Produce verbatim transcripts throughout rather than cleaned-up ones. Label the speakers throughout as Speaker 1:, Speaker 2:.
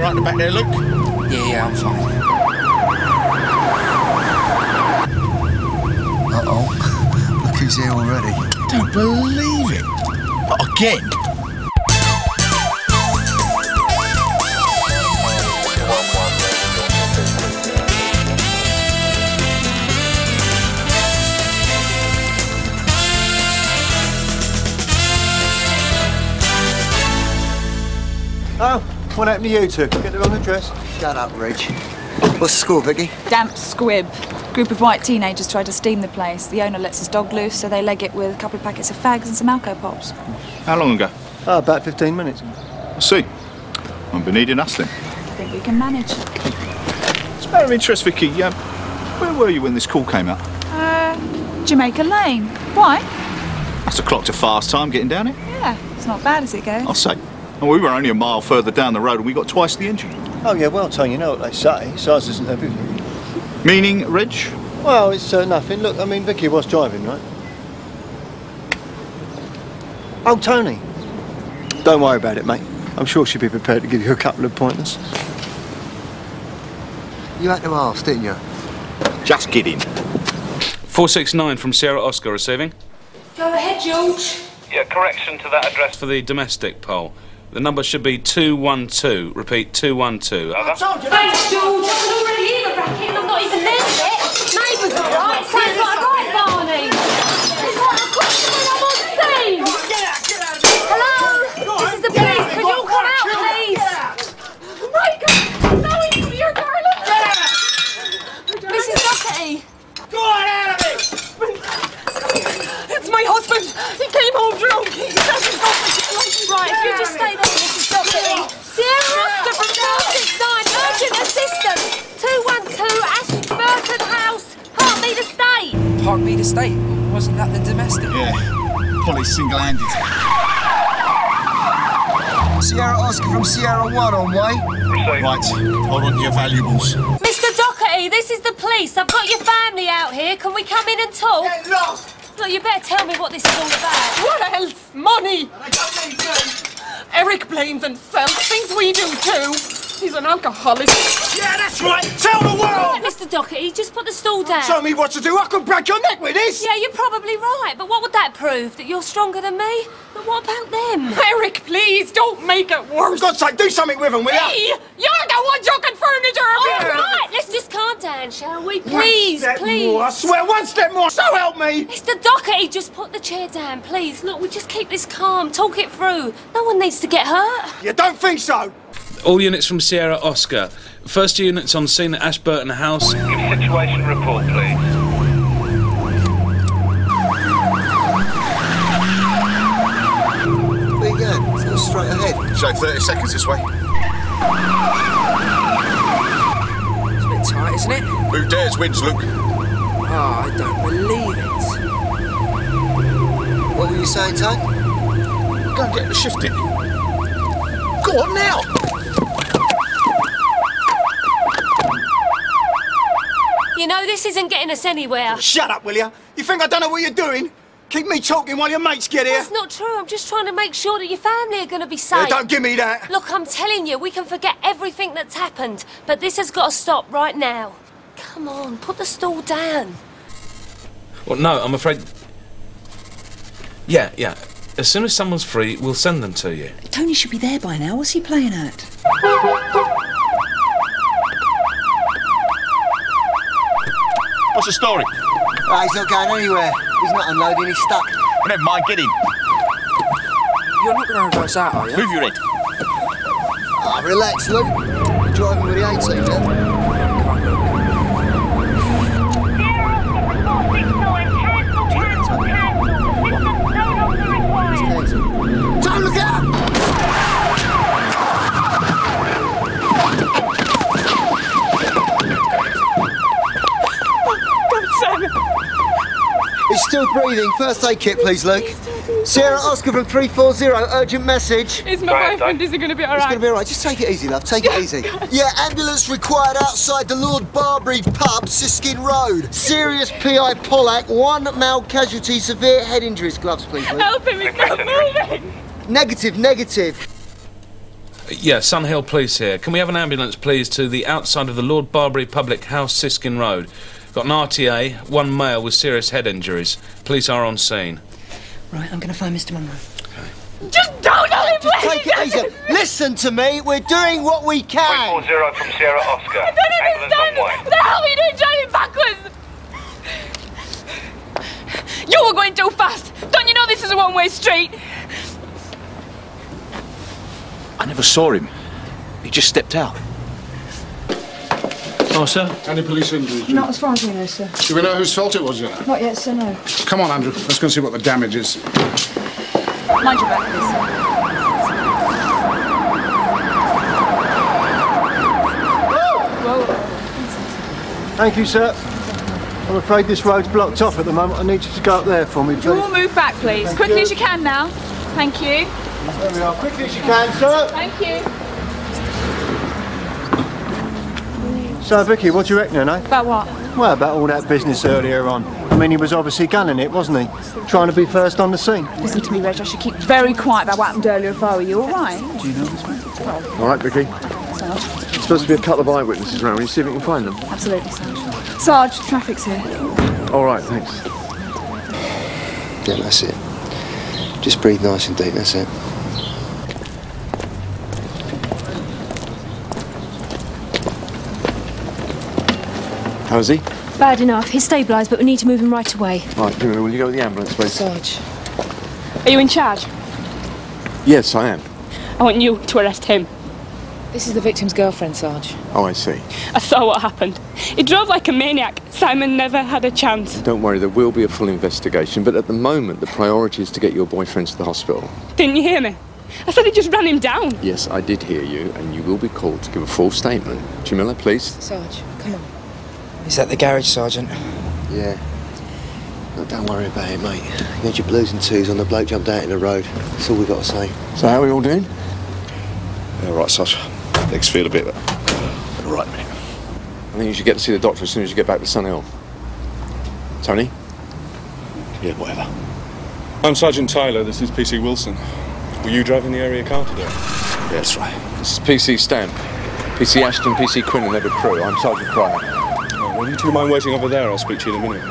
Speaker 1: right in the back there, Luke?
Speaker 2: Yeah, yeah, I'm fine.
Speaker 3: Uh-oh. Look who's here already.
Speaker 1: Don't believe it. Not again.
Speaker 4: Oh, what happened to you two? Get the wrong address?
Speaker 3: Shut up, Reg. What's the score, Vicky?
Speaker 5: Damp squib. Group of white teenagers tried to steam the place. The owner lets his dog loose, so they leg it with a couple of packets of fags and some Alco Pops.
Speaker 1: How long ago?
Speaker 4: Oh, about fifteen minutes.
Speaker 1: I see. I've been needing us then.
Speaker 5: I think we can manage.
Speaker 1: It's a matter of interest, Vicky. Um, where were you when this call came out?
Speaker 5: Uh, Jamaica Lane. Why?
Speaker 1: That's a clock to fast time getting down it.
Speaker 5: Yeah, it's not bad as it goes.
Speaker 1: I'll say. And we were only a mile further down the road and we got twice the engine.
Speaker 4: Oh, yeah, well, Tony, you know what they say. Size isn't everything.
Speaker 1: Meaning, Reg?
Speaker 4: Well, it's uh, nothing. Look, I mean, Vicky was driving, right? Oh, Tony. Don't worry about it, mate. I'm sure she'll be prepared to give you a couple of pointers.
Speaker 3: You had to ask, didn't you?
Speaker 1: Just kidding.
Speaker 6: four six nine from Sierra Oscar receiving.
Speaker 7: Go ahead, George.
Speaker 6: Yeah, correction to that address for the domestic poll. The number should be two one two. Repeat, two one two.
Speaker 7: Thanks, George. I'm already in the racket and I'm not even there yet. Neighbours all right. Sounds like a right, Barney. It's like a question when I'm on scene. Hello? This is the police. Can you all come out, please? Mike, no, you're darling. Missus Doherty.
Speaker 8: Go on out of it!
Speaker 7: It's my husband. He came home drunk. He says he's got me. Right, if you just stay there, Missus Doherty. Sierra Oscar from four six nine, urgent assistance. two one two Ashburton House, Parkmead Estate.
Speaker 2: Parkmead Estate? Wasn't that the domestic?
Speaker 1: Yeah. Police single-handed.
Speaker 3: Sierra Oscar from Sierra one on way.
Speaker 1: Right, hold on to your valuables.
Speaker 7: Mister Doherty, this is the police. I've got your family out here. Can we come in and talk?
Speaker 8: Get lost!
Speaker 7: Look, you better tell me what this is all about.
Speaker 9: What else? Money!
Speaker 8: And I don't need to.
Speaker 9: Eric blames and sells things we do too. He's an alcoholic.
Speaker 8: Yeah, that's right. Tell the world!
Speaker 7: Right, Mister Doherty, just put the stool down.
Speaker 8: Tell me what to do. I could break your neck with this.
Speaker 7: Yeah, you're probably right, but what would that prove? That you're stronger than me? But what about them?
Speaker 9: Eric, please, don't make it worse.
Speaker 8: For God's sake, do something with them, will
Speaker 9: Me?
Speaker 8: you?
Speaker 9: You're the one chucking furniture
Speaker 7: All
Speaker 9: around.
Speaker 7: right, let's just calm down, shall we? Please,
Speaker 8: one step
Speaker 7: please.
Speaker 8: More. I swear, one step more. So help me.
Speaker 7: Mister Doherty, just put the chair down, please. Look, we just keep this calm, talk it through. No one needs to get hurt.
Speaker 8: You don't think so?
Speaker 6: All units from Sierra Oscar. First units on scene at Ashburton House.
Speaker 10: Give situation report, please.
Speaker 3: Where you going? Go straight ahead.
Speaker 1: Show thirty seconds this way.
Speaker 2: It's a bit tight, isn't it?
Speaker 1: Who dares wins, Luke?
Speaker 2: Oh, I don't believe it.
Speaker 3: What were you saying, Tone?
Speaker 1: Go and get the shift in. Go on now!
Speaker 7: You know, this isn't getting us anywhere.
Speaker 8: Shut up, will you? You think I don't know what you're doing? Keep me talking while your mates get here.
Speaker 7: That's not true. I'm just trying to make sure that your family are going to be safe.
Speaker 8: Yeah, don't give me that.
Speaker 7: Look, I'm telling you, we can forget everything that's happened, but this has got to stop right now. Come on, put the stool down.
Speaker 6: Well, no, I'm afraid... Yeah, yeah. As soon as someone's free, we'll send them to you.
Speaker 11: Tony should be there by now. What's he playing at?
Speaker 1: What's the story?
Speaker 3: Oh, he's not going anywhere. He's not unloading, he's stuck.
Speaker 1: Well, never mind, get in.
Speaker 2: You're not going to reverse out, are you?
Speaker 1: Move your head.
Speaker 3: Ah, relax, Luke. You're driving with the eighteen now.
Speaker 8: Don't look out!
Speaker 3: He's still breathing. First aid kit, please, Luke. Sierra Oscar from three four zero, urgent message.
Speaker 9: Is my boyfriend, is he going to be all
Speaker 3: It's
Speaker 9: right?
Speaker 3: going to be all right. Just take it easy, love. Take it easy. Yeah, ambulance required outside the Lord Barbary pub, Siskin Road. Serious P I Pollack, one male casualty, severe head injuries. Gloves, please, Luke.
Speaker 9: Help him, he's not moving.
Speaker 3: Negative, negative.
Speaker 6: Yeah, Sunhill Police here. Can we have an ambulance, please, to the outside of the Lord Barbary Public House, Siskin Road? Got an R T A, one male with serious head injuries. Police are on scene.
Speaker 11: Right, I'm going to find Mister Munro.
Speaker 7: Just don't let him
Speaker 3: Just take it easy. Listen to me, we're doing what we can.
Speaker 10: three four zero from Sierra Oscar.
Speaker 7: I don't understand. What the hell are you doing driving backwards? You were going too fast. Don't you know this is a one-way street?
Speaker 1: I never saw him. He just stepped out.
Speaker 12: Oh, sir?
Speaker 13: Any police injuries?
Speaker 11: Not as far as we know, sir.
Speaker 13: Do we know whose fault it was yet?
Speaker 11: Not yet, sir, no.
Speaker 13: Come on, Andrew. Let's go and see what the damage is.
Speaker 5: Mind your back, please.
Speaker 4: Thank you, sir. I'm afraid this road's blocked off at the moment. I need you to go up there for me, please.
Speaker 5: You all move back, please.
Speaker 4: Thank
Speaker 5: Quickly
Speaker 4: you.
Speaker 5: as you can now. Thank you.
Speaker 4: There we are. Quickly as you can, sir.
Speaker 5: Thank you.
Speaker 4: So, Vicky, what do you reckon, eh?
Speaker 5: About what?
Speaker 4: Well, about all that business earlier on. I mean, he was obviously gunning it, wasn't he? Trying to be first on the scene.
Speaker 5: Listen to me, Reg. I should keep very quiet about what happened earlier if I were you, all right?
Speaker 14: Do you know this man? All right, Vicky.
Speaker 5: Sarge.
Speaker 14: There's supposed to be a couple of eyewitnesses around. Will you see if you can find them?
Speaker 5: Absolutely, Sarge. Sarge, traffic's here.
Speaker 14: All right, thanks.
Speaker 3: Yeah, that's it. Just breathe nice and deep, that's it.
Speaker 14: How's he?
Speaker 15: Bad enough. He's stabilised, but we need to move him right away.
Speaker 14: Right, Jimmy, will you go with the ambulance, please?
Speaker 15: Sarge.
Speaker 9: Are you in charge?
Speaker 14: Yes, I am.
Speaker 9: I want you to arrest him.
Speaker 11: This is the victim's girlfriend, Sarge.
Speaker 14: Oh, I see.
Speaker 9: I saw what happened. He drove like a maniac. Simon never had a chance.
Speaker 14: Don't worry, there will be a full investigation, but at the moment, the priority is to get your boyfriend to the hospital.
Speaker 9: Didn't you hear me? I said he just ran him down.
Speaker 14: Yes, I did hear you, and you will be called to give a full statement. Jamila, please.
Speaker 11: Sarge, come on.
Speaker 2: Is that the garage, Sergeant?
Speaker 3: Yeah. Look, don't worry about it, mate. You had your blues and twos on the bloke jumped out in the road. That's all we got to say.
Speaker 14: So how are we all doing?
Speaker 1: Yeah, right, Sarge. Legs feel a bit... All right, mate.
Speaker 14: I think you should get to see the doctor as soon as you get back to Sunhill. Tony?
Speaker 1: Yeah, whatever.
Speaker 16: I'm Sergeant Tyler. This is P C Wilson. Were you driving the area car today?
Speaker 1: Yeah, that's right.
Speaker 14: This is P C Stamp. P C Ashton, P C Quinn and their crew. I'm Sergeant Pryor.
Speaker 16: Oh, well, do you mind waiting over there? I'll speak to you in a minute.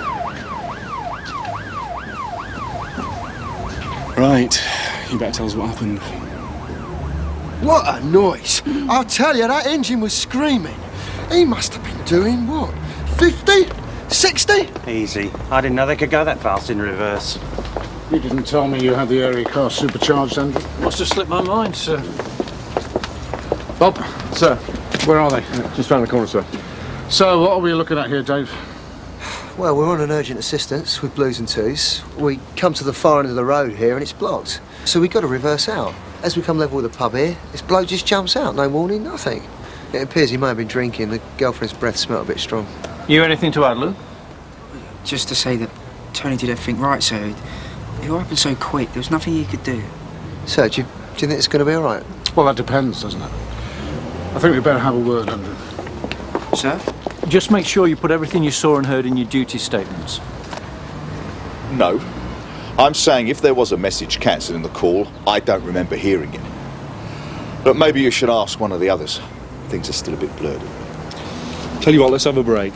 Speaker 16: Right. You better tell us what happened.
Speaker 3: What a noise! I'll tell you, that engine was screaming. He must have been doing what? fifty? sixty?
Speaker 12: Easy. I didn't know they could go that fast in reverse.
Speaker 13: You didn't tell me you had the area car supercharged, Andrew.
Speaker 12: Must have slipped my mind, sir.
Speaker 13: Bob?
Speaker 14: Sir?
Speaker 13: Where are they?
Speaker 14: Just round the corner, sir.
Speaker 13: So, what are we looking at here, Dave?
Speaker 3: Well, we're on an urgent assistance with blues and twos. We come to the far end of the road here and it's blocked. So we've got to reverse out. As we come level with the pub here, this bloke just jumps out. No warning, nothing. It appears he may have been drinking. The girlfriend's breath smelled a bit strong.
Speaker 12: You anything to add, Lou?
Speaker 2: Just to say that Tony did everything right, so it all happened so quick. There was nothing he could do.
Speaker 3: So, do you, do you think it's going to be all right?
Speaker 13: Well, that depends, doesn't it? I think we better have a word, Andrew.
Speaker 2: Sir?
Speaker 12: Just make sure you put everything you saw and heard in your duty statements.
Speaker 1: No. I'm saying if there was a message cancelling the call, I don't remember hearing it. But maybe you should ask one of the others. Things are still a bit blurred.
Speaker 16: Tell you what, let's have a break.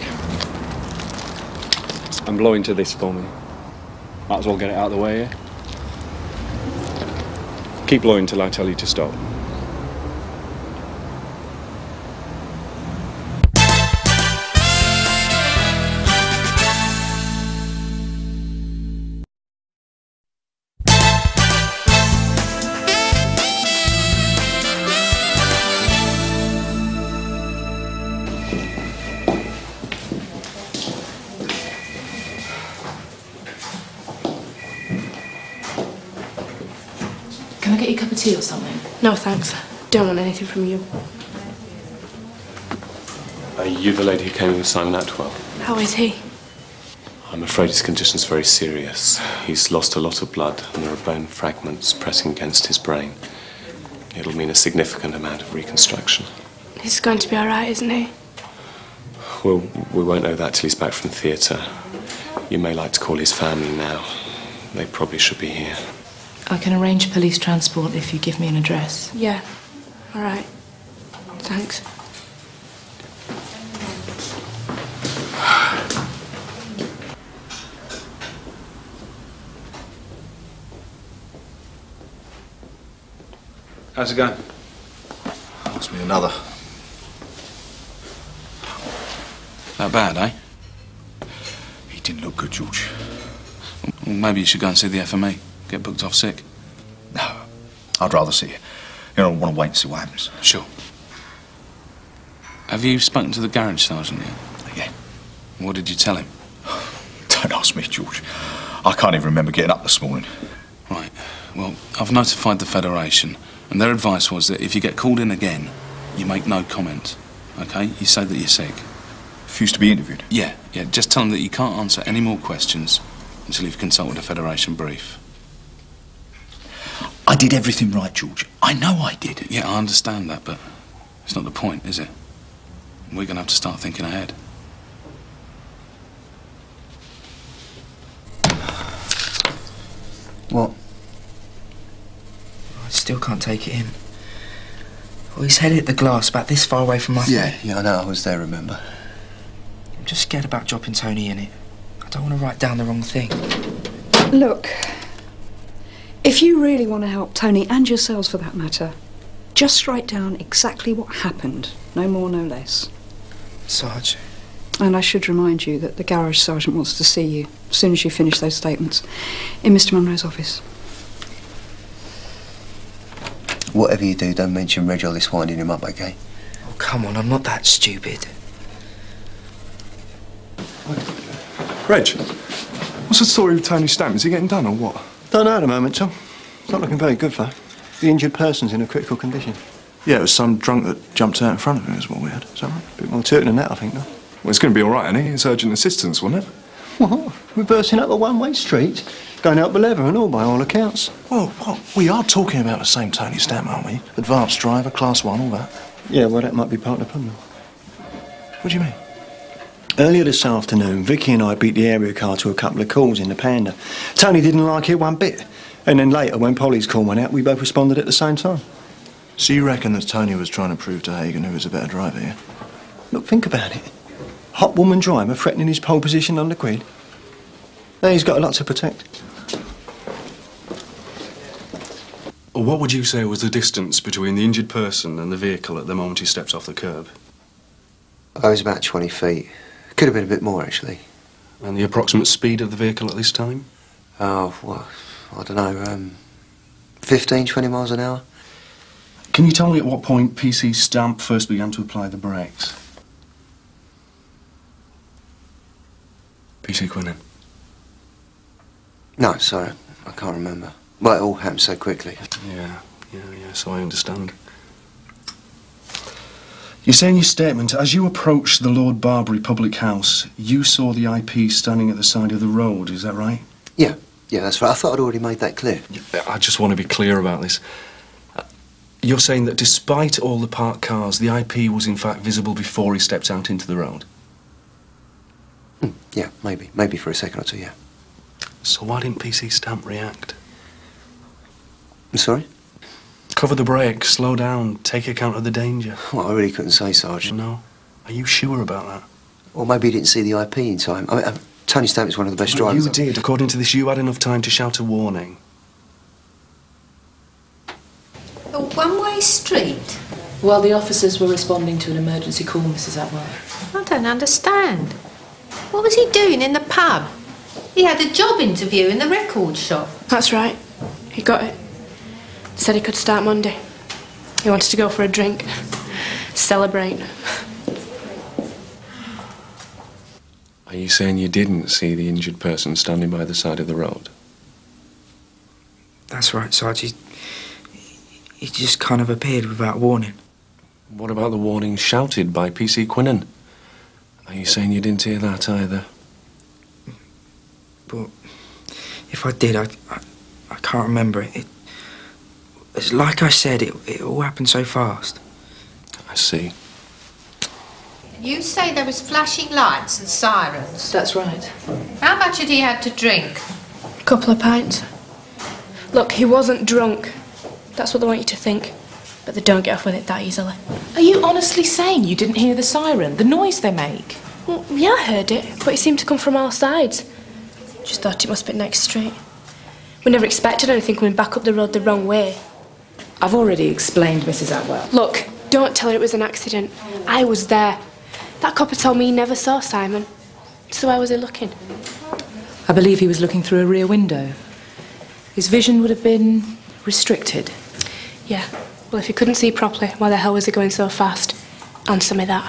Speaker 16: And blow into this for me. Might as well get it out of the way here. Keep blowing till I tell you to stop.
Speaker 17: Can I get you a cup of tea or something?
Speaker 9: No, thanks. Don't want anything from you.
Speaker 18: Are you the lady who came in with Simon Atwell?
Speaker 9: How is he?
Speaker 18: I'm afraid his condition's very serious. He's lost a lot of blood and there are bone fragments pressing against his brain. It'll mean a significant amount of reconstruction.
Speaker 9: He's going to be all right, isn't he?
Speaker 18: Well, we won't know that till he's back from theatre. You may like to call his family now. They probably should be here.
Speaker 17: I can arrange police transport if you give me an address.
Speaker 9: Yeah.
Speaker 19: All right. Thanks.
Speaker 6: How's it going?
Speaker 1: Ask me another.
Speaker 6: That bad, eh?
Speaker 1: He didn't look good, George.
Speaker 6: Well, maybe you should go and see the F M E. Get booked off sick.
Speaker 1: No, I'd rather see you. You know, I want to wait and see what happens.
Speaker 6: Sure. Have you spoken to the garage sergeant yet?
Speaker 1: Yeah.
Speaker 6: What did you tell him?
Speaker 1: Don't ask me, George. I can't even remember getting up this morning.
Speaker 6: Right. Well, I've notified the Federation, and their advice was that if you get called in again, you make no comment. OK? You say that you're sick.
Speaker 1: Refuse to be interviewed?
Speaker 6: Yeah, yeah. Just tell them that you can't answer any more questions until you've consulted a Federation brief.
Speaker 1: I did everything right, George. I know I did.
Speaker 6: Yeah, I understand that, but it's not the point, is it? We're going to have to start thinking ahead.
Speaker 3: What?
Speaker 2: I still can't take it in. Well, his head hit the glass about this far away from my
Speaker 3: Yeah,
Speaker 2: feet.
Speaker 3: yeah, I know. I was there, remember?
Speaker 2: I'm just scared about dropping Tony in it. I don't want to write down the wrong thing.
Speaker 20: Look, if you really want to help Tony, and yourselves for that matter, just write down exactly what happened. No more, no less.
Speaker 2: Sarge.
Speaker 20: And I should remind you that the garage sergeant wants to see you as soon as you finish those statements in Mister Munro's office.
Speaker 3: Whatever you do, don't mention Reg or this winding him up, OK?
Speaker 2: Oh, come on, I'm not that stupid.
Speaker 16: Reg, what's the story with Tony Stamp? Is he getting done or what?
Speaker 4: Don't know at the moment, Tom. It's not looking very good, though. The injured person's in a critical condition.
Speaker 16: Yeah, it was some drunk that jumped out in front of him, is what we had. Is that right?
Speaker 4: A bit more to it than that, I think, though.
Speaker 16: Well, it's going to be all right, isn't it? It's urgent assistance, wasn't it?
Speaker 4: What? Reversing up a one-way street? Going out with leather and all, by all accounts.
Speaker 16: Well, well, we are talking about the same Tony Stamp, aren't we? Advanced driver, class one, all that.
Speaker 4: Yeah, well, that might be part of the problem.
Speaker 16: What do you mean?
Speaker 4: Earlier this afternoon, Vicky and I beat the area car to a couple of calls in the Panda. Tony didn't like it one bit. And then later, when Polly's call went out, we both responded at the same time.
Speaker 16: So you reckon that Tony was trying to prove to Hagen who was a better driver, yeah?
Speaker 4: Look, think about it. Hot woman driver threatening his pole position on the grid. Now he's got a lot to protect.
Speaker 16: What would you say was the distance between the injured person and the vehicle at the moment he stepped off the curb?
Speaker 3: Oh, it was about twenty feet. Could have been a bit more, actually.
Speaker 16: And the approximate speed of the vehicle at this time?
Speaker 3: Oh, well, I don't know, um, fifteen, twenty miles an hour.
Speaker 16: Can you tell me at what point P C Stamp first began to apply the brakes? P C Quinnen?
Speaker 3: No, sorry, I can't remember. Well, it all happened so quickly.
Speaker 16: Yeah, yeah, yeah, so I understand. You say in your statement, as you approached the Lord Barbary public house, you saw the I P standing at the side of the road, is that right?
Speaker 3: Yeah, yeah, that's right. I thought I'd already made that clear.
Speaker 16: Yeah, I just want to be clear about this. You're saying that despite all the parked cars, the I P was in fact visible before he stepped out into the road?
Speaker 3: Hmm, yeah, maybe. Maybe for a second or two, yeah.
Speaker 16: So why didn't P C Stamp react?
Speaker 3: I'm sorry?
Speaker 16: Cover the brakes, slow down, take account of the danger.
Speaker 3: Well, I really couldn't say, Sergeant.
Speaker 16: No? Are you sure about that?
Speaker 3: Or maybe he didn't see the I P in time. I mean, uh, Tony Stamp is one of the best
Speaker 16: But
Speaker 3: drivers.
Speaker 16: you did. According to this, you had enough time to shout a warning.
Speaker 21: A one-way street?
Speaker 11: Well, the officers were responding to an emergency call, Missus Atwell.
Speaker 21: I don't understand. What was he doing in the pub? He had a job interview in the record shop.
Speaker 19: That's right. He got it. Said he could start Monday. He wanted to go for a drink. Celebrate.
Speaker 18: Are you saying you didn't see the injured person standing by the side of the road?
Speaker 2: That's right, Sarge. He, he just kind of appeared without warning.
Speaker 18: What about the warning shouted by P C Quinnen? Are you saying you didn't hear that either?
Speaker 2: But if I did, I, I, I can't remember it. it. It's like I said, it, it all happened so fast.
Speaker 18: I see.
Speaker 21: You say there was flashing lights and sirens.
Speaker 11: That's right.
Speaker 21: How much had he had to drink?
Speaker 19: A couple of pints. Look, he wasn't drunk. That's what they want you to think. but they don't get off with it that easily.
Speaker 11: Are you honestly saying you didn't hear the siren, the noise they make?
Speaker 19: Well, yeah, I heard it, but it seemed to come from all sides. Just thought it must be next street. We never expected anything coming back up the road the wrong way.
Speaker 11: I've already explained, Missus Atwell.
Speaker 19: Look, don't tell her it was an accident. I was there. That copper told me he never saw Simon. So where was he looking?
Speaker 11: I believe he was looking through a rear window. His vision would have been restricted.
Speaker 19: Yeah, well, if he couldn't see properly, why the hell was he going so fast? Answer me that.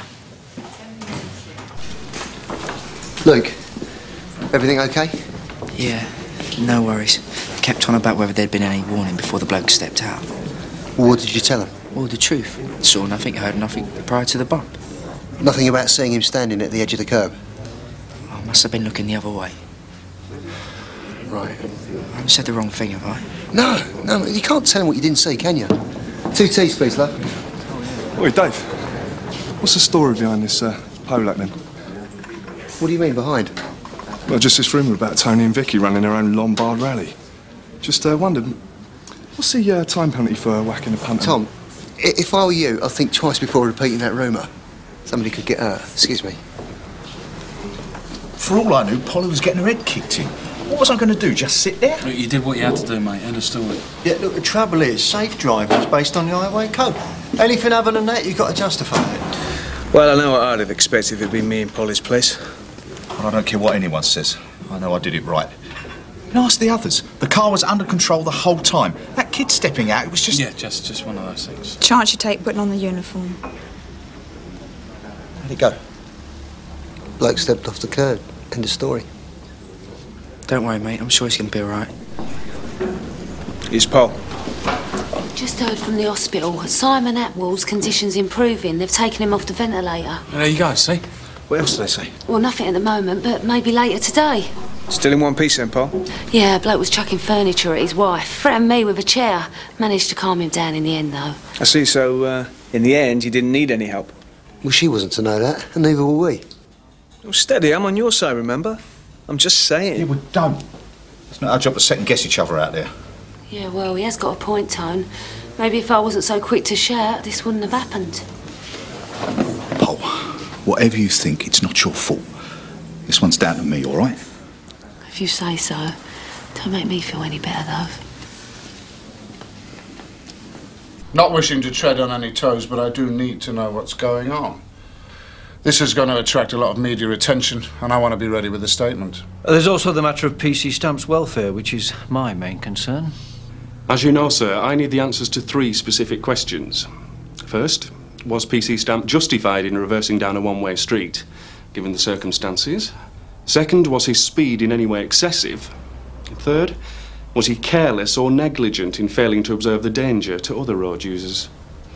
Speaker 3: Luke, everything okay?
Speaker 2: Yeah, no worries. Kept on about whether there'd been any warning before the bloke stepped out.
Speaker 3: Well, what did you tell him?
Speaker 2: All the truth. Saw nothing, heard nothing prior to the bump.
Speaker 3: Nothing about seeing him standing at the edge of the curb?
Speaker 2: I must have been looking the other way.
Speaker 3: Right.
Speaker 2: I haven't said the wrong thing, have I?
Speaker 3: No, no, you can't tell him what you didn't see, can you? Two teas, please, love.
Speaker 4: Oi, Dave. What's the story behind this uh, Polak then?
Speaker 3: What do you mean, behind?
Speaker 4: Well, just this rumour about Tony and Vicky running their own Lombard rally. Just uh, wondered, what's the uh, time penalty for whacking a punter?
Speaker 3: Tom, i- if I were you, I'd think twice before repeating that rumour. Somebody could get hurt. Excuse me.
Speaker 1: For all I knew, Polly was getting her head kicked in. What was I going to do, just sit there?
Speaker 13: Look, you did what you had to do, mate. End of story.
Speaker 4: Yeah, look, the trouble is, safe driving is based on the highway code. Anything other than that, you've got to justify it.
Speaker 8: Well, I know what I'd have expected if it'd been me in Polly's place.
Speaker 1: Well, I don't care what anyone says. I know I did it right. And ask the others. The car was under control the whole time. That kid stepping out, it was just...
Speaker 13: Yeah, just, just one of those things.
Speaker 5: Chance you take putting on the uniform.
Speaker 3: How'd it go? Bloke stepped off the curb. End of story.
Speaker 2: Don't worry, mate. I'm sure he's going to be all right.
Speaker 8: Here's Paul.
Speaker 7: Just heard from the hospital. Simon Atwell's condition's improving. They've taken him off the ventilator.
Speaker 13: There you go, see?
Speaker 1: What else did they say?
Speaker 7: Well, nothing at the moment, but maybe later today.
Speaker 8: Still in one piece then, Paul?
Speaker 7: Yeah, a bloke was chucking furniture at his wife. Threatened me with a chair. Managed to calm him down in the end, though.
Speaker 8: I see, so, uh, in the end, you didn't need any help.
Speaker 3: Well, she wasn't to know that, and neither were we.
Speaker 8: Well, steady, I'm on your side, remember? I'm just saying.
Speaker 1: Yeah, well, don't. It's not our job to second-guess each other out there.
Speaker 7: Yeah, well, he has got a point, Tone. Maybe if I wasn't so quick to shout, this wouldn't have happened.
Speaker 1: Paul, whatever you think, it's not your fault. This one's down to me, all right?
Speaker 7: If you say so. Don't make me feel any better, though.
Speaker 13: Not wishing to tread on any toes, but I do need to know what's going on. This is going to attract a lot of media attention, and I want to be ready with a statement.
Speaker 12: There's also the matter of P C Stamp's welfare, which is my main concern.
Speaker 16: As you know, sir, I need the answers to three specific questions. First, was P C Stamp justified in reversing down a one-way street, given the circumstances? Second, was his speed in any way excessive? Third, was he careless or negligent in failing to observe the danger to other road users?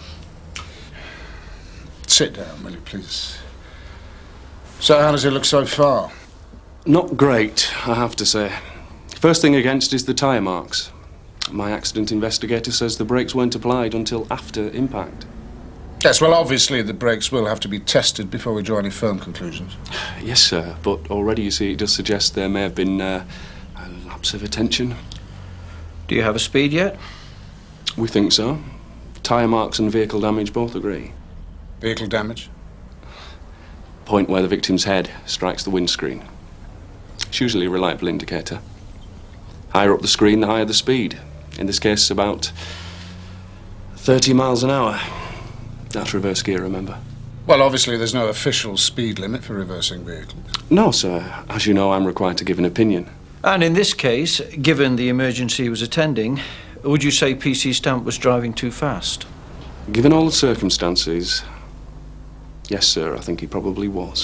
Speaker 13: Sit down, will you, please? So how does it look so far?
Speaker 16: Not great, I have to say. First thing against is the tyre marks. My accident investigator says the brakes weren't applied until after impact.
Speaker 13: Yes, well, obviously the brakes will have to be tested before we draw any firm conclusions.
Speaker 16: Yes, sir, but already, you see, it does suggest there may have been uh, a lapse of attention.
Speaker 12: Do you have a speed yet?
Speaker 16: We think so. Tyre marks and vehicle damage both agree.
Speaker 13: Vehicle damage?
Speaker 16: Point where the victim's head strikes the windscreen. It's usually a reliable indicator. Higher up the screen, the higher the speed. In this case, about thirty miles an hour. That's reverse gear, remember?
Speaker 13: Well, obviously there's no official speed limit for reversing vehicles.
Speaker 16: No, sir. As you know, I'm required to give an opinion.
Speaker 12: And in this case, given the emergency he was attending, would you say P C Stamp was driving too fast?
Speaker 16: Given all the circumstances, yes, sir, I think he probably was.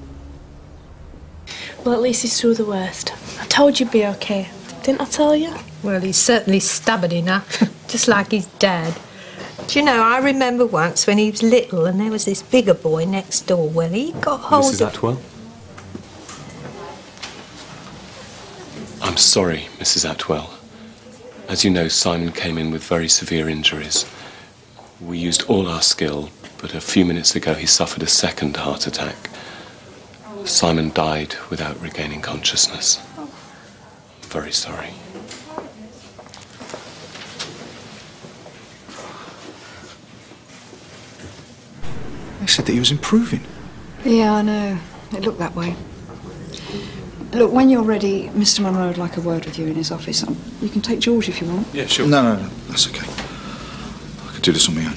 Speaker 19: Well, at least he's through the worst. I told you'd be okay. Didn't I tell you?
Speaker 22: Well, he's certainly stubborn enough, just like his dad. Do you know, I remember once when he was little and there was this bigger boy next door. Well, he got hold
Speaker 18: Missus
Speaker 22: of...
Speaker 18: Atwell? I'm sorry, Missus Atwell. As you know, Simon came in with very severe injuries. We used all our skill, but a few minutes ago he suffered a second heart attack. Simon died without regaining consciousness. I'm very sorry.
Speaker 1: They said that he was improving.
Speaker 20: Yeah, I know. It looked that way. Look, when you're ready, Mister Monroe would like a word with you in his office. Um, you can take George if you want.
Speaker 6: Yeah, sure.
Speaker 1: No, no, no, that's okay. I could do this on my own.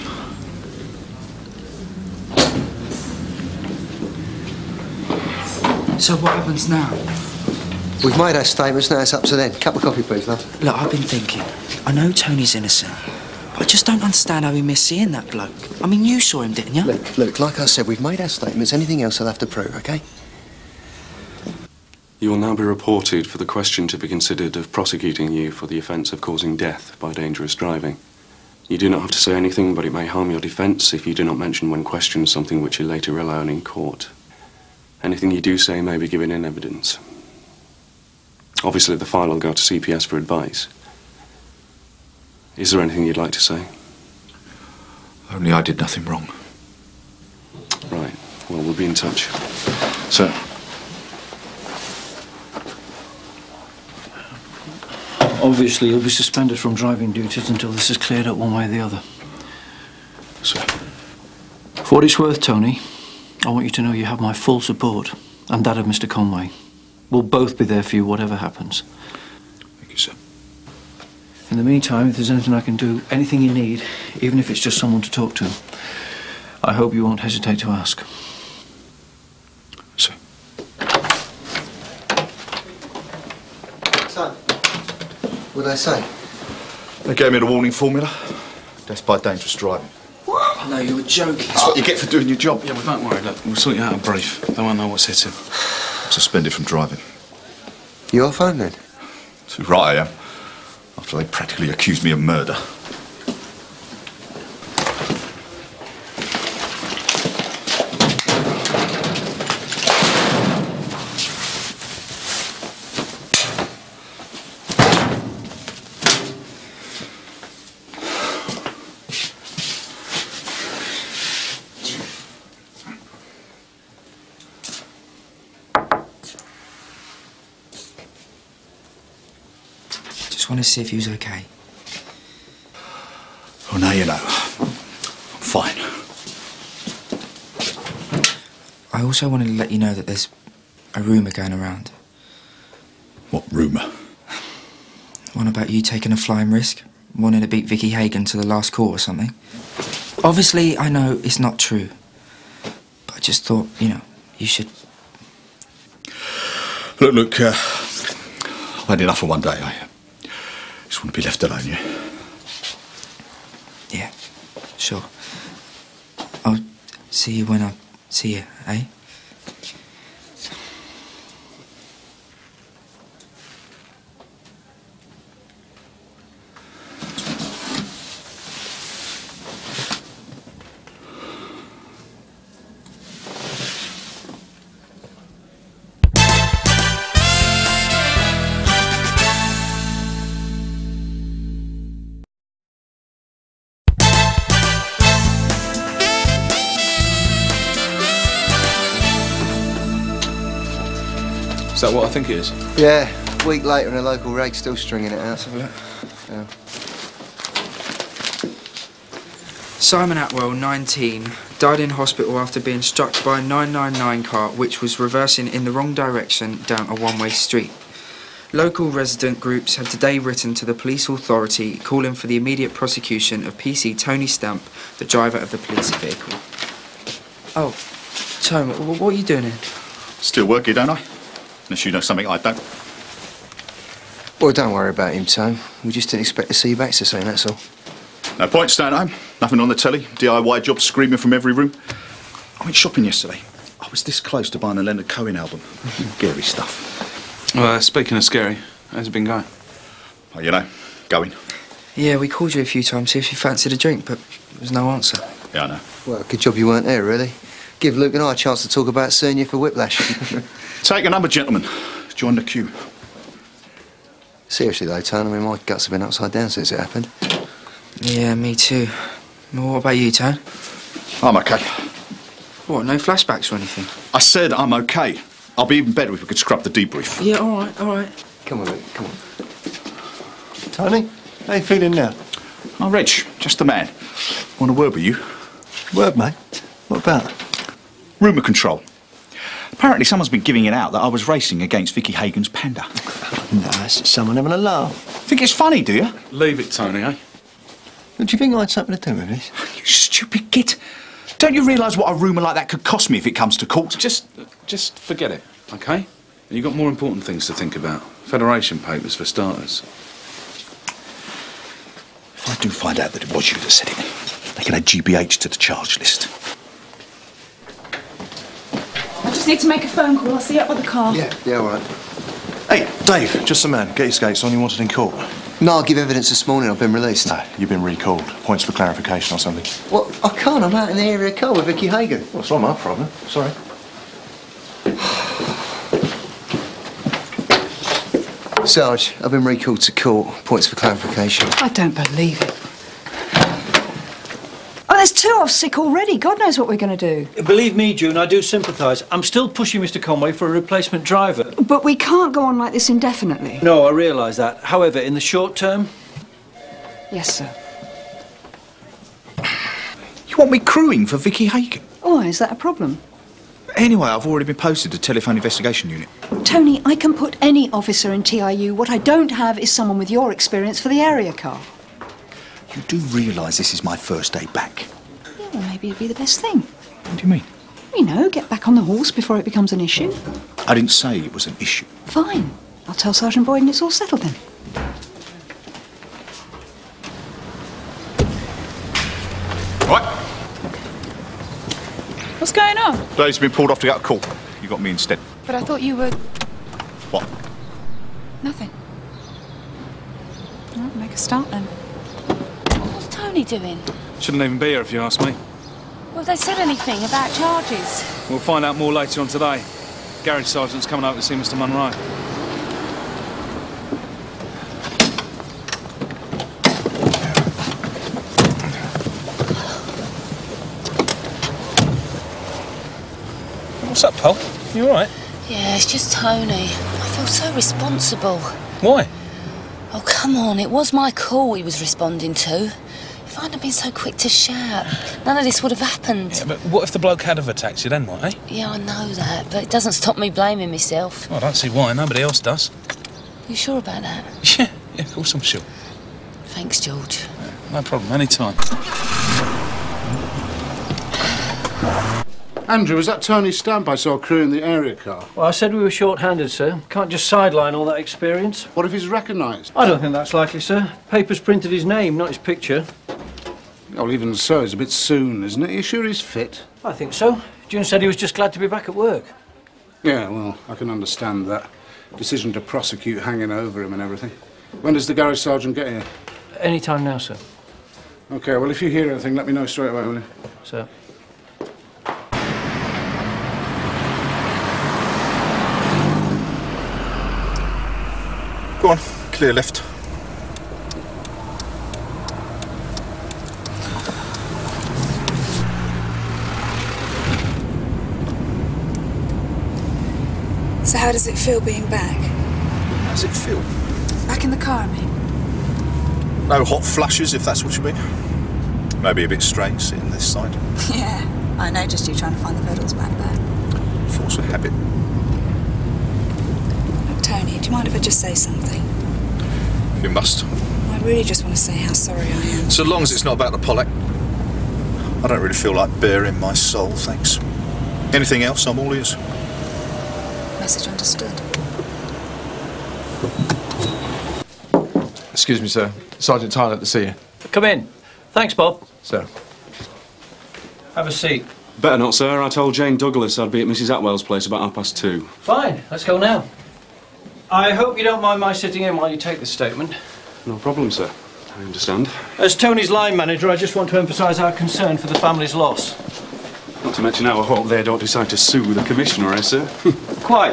Speaker 2: So what happens now?
Speaker 3: We've made our statements, now it's up to them. Cup of coffee, please, love.
Speaker 2: Look, I've been thinking. I know Tony's innocent, but I just don't understand how he missed seeing that bloke. I mean, you saw him, didn't you?
Speaker 3: Look, look, like I said, we've made our statements. Anything else I'll have to prove, OK?
Speaker 16: You will now be reported for the question to be considered of prosecuting you for the offence of causing death by dangerous driving. You do not have to say anything, but it may harm your defence if you do not mention when questioned something which you later rely on in court. Anything you do say may be given in evidence. Obviously, the file will go to C P S for advice. Is there anything you'd like to say?
Speaker 1: Only I did nothing wrong.
Speaker 16: Right. Well, we'll be in touch.
Speaker 1: Sir.
Speaker 12: Obviously, you'll be suspended from driving duties until this is cleared up one way or the other.
Speaker 1: Sir.
Speaker 12: For what it's worth, Tony, I want you to know you have my full support, and that of Mister Conway. We'll both be there for you, whatever happens.
Speaker 1: Thank you, sir.
Speaker 12: In the meantime, if there's anything I can do, anything you need, even if it's just someone to talk to, I hope you won't hesitate to ask.
Speaker 1: Sir.
Speaker 3: So, what did they say?
Speaker 1: They gave me the warning formula. Death by dangerous driving.
Speaker 2: What? No, you were joking.
Speaker 1: That's what you get for doing your job.
Speaker 6: Yeah, well, don't worry. Look, we'll sort you out a brief. They won't know what's hit him.
Speaker 1: Suspended from driving.
Speaker 3: You off home then?
Speaker 1: So right I am. After they practically accused me of murder.
Speaker 2: Just want to see if he was okay.
Speaker 1: Well, now you know. I'm fine.
Speaker 2: I also wanted to let you know that there's a rumour going around.
Speaker 1: What rumour?
Speaker 2: One about you taking a flying risk, wanting to beat Vicky Hagen to the last call or something. Obviously, I know it's not true. But I just thought, you know, you should...
Speaker 1: Look, look, uh, I've had enough for one day. I just want to be left alone, yeah?
Speaker 2: Yeah, sure. I'll see you when I see you, eh?
Speaker 6: Is that what I think it is?
Speaker 3: Yeah, a week later and a local rag still stringing it out.
Speaker 2: Let's have a look.
Speaker 3: Yeah.
Speaker 2: Simon Atwell, nineteen, died in hospital after being struck by a nine nine nine car which was reversing in the wrong direction down a one-way street. Local resident groups have today written to the police authority calling for the immediate prosecution of P C Tony Stamp, the driver of the police vehicle. Oh, Tom, what are you doing here?
Speaker 1: Still work here, don't I? Unless you know something I don't.
Speaker 3: Well, don't worry about him, Tone. We just didn't expect to see you back so soon, that's all.
Speaker 1: No point staying at home. Nothing on the telly. D I Y jobs screaming from every room. I went shopping yesterday. I was this close to buying a Leonard Cohen album. Scary stuff.
Speaker 6: Well, uh, speaking of scary, how's it been going?
Speaker 1: Oh, you know, going.
Speaker 2: Yeah, we called you a few times to see if you fancied a drink, but there was no answer.
Speaker 1: Yeah, I know.
Speaker 3: Well, good job you weren't there, really. Give Luke and I a chance to talk about suing you for whiplash.
Speaker 1: Take a number, gentlemen. Join the queue.
Speaker 3: Seriously, though, Tone, I mean, my guts have been upside down since it happened.
Speaker 2: Yeah, me too. Well, what about you, Tone?
Speaker 1: I'm okay.
Speaker 2: What, no flashbacks or anything?
Speaker 1: I said I'm okay. I'll be even better if we could scrub the debrief.
Speaker 2: Yeah, all right, all right.
Speaker 3: Come on, Luke, come on.
Speaker 4: Tony, how you feeling now?
Speaker 1: Oh, Reg, just a man. Want a word with you?
Speaker 4: Word, mate? What about?
Speaker 10: Rumour control. Apparently someone's been giving it out that I was racing against Vicky Hagen's Panda.
Speaker 4: Nice. Someone having a laugh.
Speaker 10: Think it's funny, do you?
Speaker 6: Leave it, Tony, eh?
Speaker 4: Do you think I had something to do with this?
Speaker 10: You stupid git. Don't you realise what a rumour like that could cost me if it comes to court?
Speaker 6: Just, just forget it, OK? You've got more important things to think about. Federation papers, for starters.
Speaker 10: If I do find out that it was you that said it, they can add G B H to the charge list.
Speaker 5: I just need to make a phone call. I'll see you up by the car.
Speaker 3: Yeah, yeah, all right.
Speaker 15: Hey, Dave, just a man. Get your skates on. You wanted in court.
Speaker 3: No, I'll give evidence this morning. I've been released.
Speaker 15: No, you've been recalled. Points for clarification or something.
Speaker 3: Well, I can't. I'm out in the area car with Vicky Hagen.
Speaker 15: Well, it's not my problem. Sorry.
Speaker 3: Sarge, I've been recalled to court. Points for clarification.
Speaker 20: I don't believe it. Oh, there's two off sick already. God knows what we're going to do.
Speaker 4: Believe me, June, I do sympathise. I'm still pushing Mister Conway for a replacement driver.
Speaker 20: But we can't go on like this indefinitely.
Speaker 4: No, I realise that. However, in the short term...
Speaker 20: Yes, sir.
Speaker 10: You want me crewing for Vicky Hagen?
Speaker 20: Oh, is that a problem?
Speaker 10: Anyway, I've already been posted to Telephone Investigation Unit.
Speaker 20: Tony, I can put any officer in T I U. What I don't have is someone with your experience for the area car.
Speaker 10: You do realise this is my first day back?
Speaker 20: Yeah, well, maybe it'd be the best thing.
Speaker 10: What do you mean?
Speaker 20: You know, get back on the horse before it becomes an issue.
Speaker 10: I didn't say it was an issue.
Speaker 20: Fine. I'll tell Sergeant Boyd and it's all settled then.
Speaker 10: What?
Speaker 5: What's going on?
Speaker 10: Dave's been pulled off to go to court. You got me instead.
Speaker 5: But I thought you were...
Speaker 10: What?
Speaker 5: Nothing. All right, make a start then.
Speaker 7: What's Tony doing?
Speaker 6: Shouldn't even be here if you ask me.
Speaker 7: Well, have they said anything about charges?
Speaker 6: We'll find out more later on today. Garage sergeant's coming over to see Mister Munro. What's up, Paul? You all right?
Speaker 7: Yeah, it's just Tony. I feel so responsible.
Speaker 6: Why?
Speaker 7: Oh, come on. It was my call he was responding to. If I hadn't been so quick to shout, none of this would have happened.
Speaker 6: Yeah, but what if the bloke had have attacked you then, what, eh?
Speaker 7: Yeah, I know that, but it doesn't stop me blaming myself.
Speaker 6: Well, I don't see why. Nobody else does.
Speaker 7: You sure about that?
Speaker 6: Yeah, yeah, of course I'm sure.
Speaker 7: Thanks, George.
Speaker 6: No problem, any time.
Speaker 13: Andrew, was that Tony Stamp I saw crewing the area car?
Speaker 4: Well, I said we were short-handed, sir. Can't just sideline all that experience.
Speaker 13: What if he's recognised?
Speaker 4: I don't think that's likely, sir. Papers printed his name, not his picture.
Speaker 13: Well, even so, it's a bit soon, isn't it? Are you sure he's fit?
Speaker 4: I think so. June said he was just glad to be back at work.
Speaker 13: Yeah, well, I can understand that. Decision to prosecute hanging over him and everything. When does the garage sergeant get here?
Speaker 4: Any time now, sir.
Speaker 13: OK, well, if you hear anything, let me know straight away, will you?
Speaker 4: Sir.
Speaker 10: Go on, clear left.
Speaker 5: So how does it feel being back?
Speaker 10: How does it feel?
Speaker 5: Back in the car, I mean.
Speaker 10: No hot flushes, if that's what you mean. Maybe a bit strange sitting this side.
Speaker 5: Yeah, I know, just you trying to find the pedals back there.
Speaker 10: Force of habit.
Speaker 5: Look, Tony, do you mind if I just say something?
Speaker 10: You must.
Speaker 5: I really just want to say how sorry I am.
Speaker 10: So long as it's not about the Pollack. I don't really feel like bearing my soul, thanks. Anything else, I'm all ears.
Speaker 5: Message understood.
Speaker 15: Excuse me, sir. Sergeant Tyler to see you.
Speaker 4: Come in. Thanks, Bob.
Speaker 15: Sir.
Speaker 4: Have a seat.
Speaker 16: Better not, sir. I told Jane Douglas I'd be at Missus Atwell's place about half past two.
Speaker 4: Fine. Let's go now. I hope you don't mind my sitting in while you take this statement.
Speaker 16: No problem, sir. I understand.
Speaker 4: As Tony's line manager, I just want to emphasise our concern for the family's loss.
Speaker 16: Not to mention our hope they don't decide to sue the commissioner, eh, sir?
Speaker 4: Quite.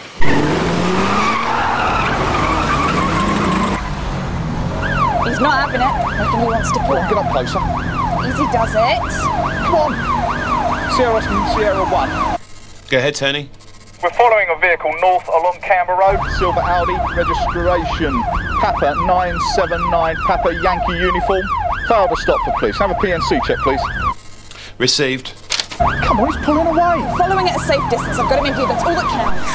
Speaker 5: He's not having it. Reckon he wants to pull.
Speaker 1: Get up closer.
Speaker 5: Easy does it.
Speaker 1: Come on. Sierra Austin, Sierra one.
Speaker 6: Go ahead, Tony.
Speaker 1: We're following a vehicle north along Canberra Road, silver Audi, registration Papa nine seven nine, Papa Yankee uniform. Failed to stop for police. Have a P N C check, please.
Speaker 6: Received.
Speaker 1: Come on, he's pulling away.
Speaker 9: Following at a safe distance. I've got him in view. That's all that counts.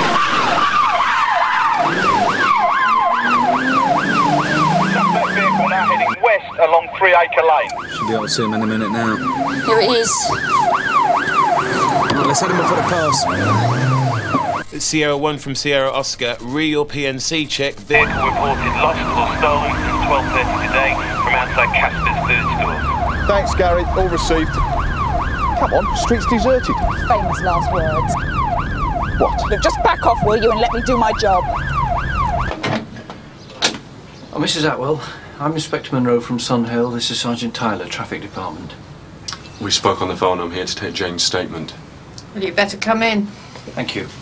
Speaker 14: Suspect vehicle now heading west along Three Acre Lane.
Speaker 2: Should be able to see him any minute now.
Speaker 7: Here it is.
Speaker 2: Right, let's head him off at the pass.
Speaker 17: Sierra one from Sierra Oscar, real P N C check.
Speaker 14: Vehicle reported lost or stolen from twelve thirty today from outside Casper's food store.
Speaker 1: Thanks, Gary. All received. Come on, street's deserted.
Speaker 9: Famous last words.
Speaker 1: What?
Speaker 9: Look, just back off, will you, and let me do my job.
Speaker 12: Oh, Missus Atwell, I'm Inspector Monroe from Sunhill. This is Sergeant Tyler, Traffic Department.
Speaker 16: We spoke on the phone. I'm here to take Jane's statement.
Speaker 21: Well, you better come in.
Speaker 12: Thank you.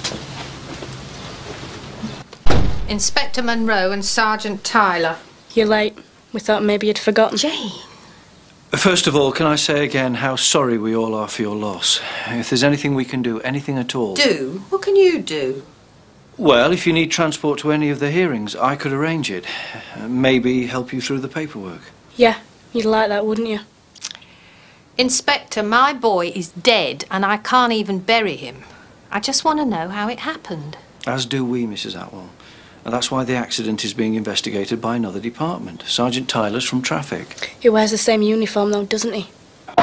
Speaker 21: Inspector Monroe and Sergeant Tyler.
Speaker 19: You're late. We thought maybe you'd forgotten.
Speaker 21: Jane.
Speaker 12: First of all, can I say again how sorry we all are for your loss? If there's anything we can do, anything at all...
Speaker 21: Do? What can you do?
Speaker 12: Well, if you need transport to any of the hearings, I could arrange it. Uh, maybe help you through the paperwork.
Speaker 19: Yeah, you'd like that, wouldn't you?
Speaker 21: Inspector, my boy is dead and I can't even bury him. I just want to know how it happened.
Speaker 12: As do we, Missus Atwell. And that's why the accident is being investigated by another department. Sergeant Tyler's from Traffic.
Speaker 19: He wears the same uniform, though, doesn't he?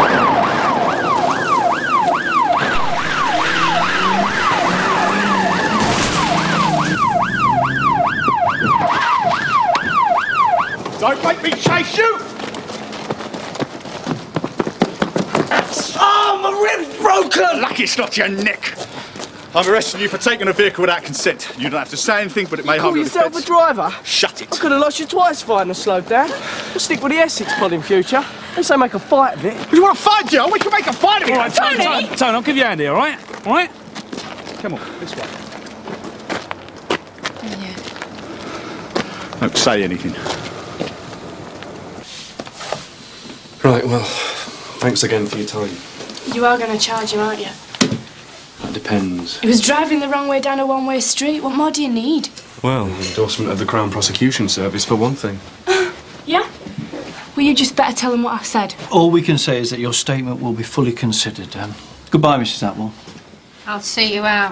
Speaker 1: Don't make me chase you! Oh, my rib's broken! Lucky it's not your neck. I'm arresting you for taking a vehicle without consent. You don't have to say anything, but it may harm
Speaker 23: Call
Speaker 1: your
Speaker 23: yourself
Speaker 1: defence.
Speaker 23: a driver?
Speaker 1: Shut it.
Speaker 23: I could have lost you twice fighting and slowed down. We'll stick with the Essex pod in future. Let's say make a fight of it.
Speaker 1: You want to fight, Joe? We can make a fight of it.
Speaker 23: All right,
Speaker 1: Tony!
Speaker 23: Tony,
Speaker 1: Tony,
Speaker 23: Tony,
Speaker 1: I'll give you a hand here, all right? All right? Come on, this way. Don't say anything.
Speaker 16: Right, well, thanks again for your time.
Speaker 19: You are going to charge him, aren't you?
Speaker 16: That depends.
Speaker 19: He was driving the wrong way down a one-way street. What more do you need?
Speaker 16: Well, endorsement of the Crown Prosecution Service, for one thing.
Speaker 19: Yeah? Well, you just better tell him what I said.
Speaker 12: All we can say is that your statement will be fully considered. Um, goodbye, Missus Atwell.
Speaker 21: I'll see you out.